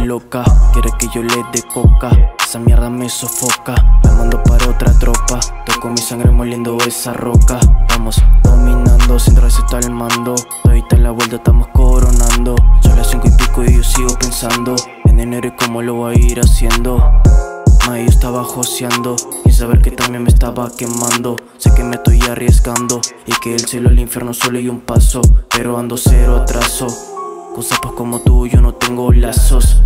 loca, quiere que yo le dé coca. Esa mierda me sofoca, la mando para otra tropa. Toco mi sangre moliendo esa roca. Vamos dominando, sin receta al mando. Todita la vuelta estamos coronando. Son las 5 y pico y yo sigo pensando en enero y cómo lo voy a ir haciendo. Yo estaba joseando y saber que también me estaba quemando. Sé que me estoy arriesgando y que el cielo al infierno solo hay un paso, pero ando cero atraso. Con sapos como tú yo no tengo lazos.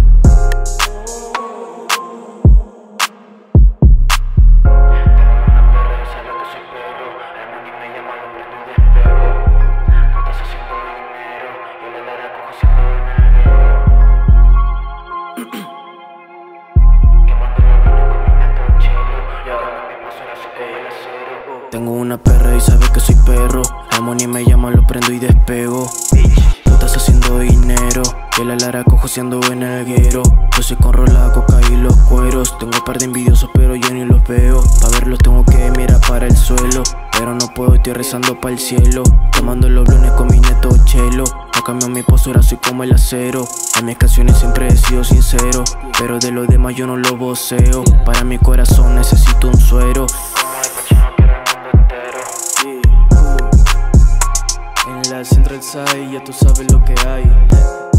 Tengo una perra y sabe que soy perro. La money me llama, lo prendo y despego. Tú estás haciendo dinero, que la Lara cojo siendo en el guero. Yo soy con rola, coca y los cueros. Tengo un par de envidiosos pero yo ni los veo. Pa' verlos tengo que mirar para el suelo, pero no puedo, estoy rezando para el cielo. Tomando los blones con mi neto chelo. No cambio mi postura, soy como el acero. En mis canciones siempre he sido sincero, pero de los demás yo no lo voceo. Para mi corazón necesito un suero. En la Central Side ya tú sabes lo que hay.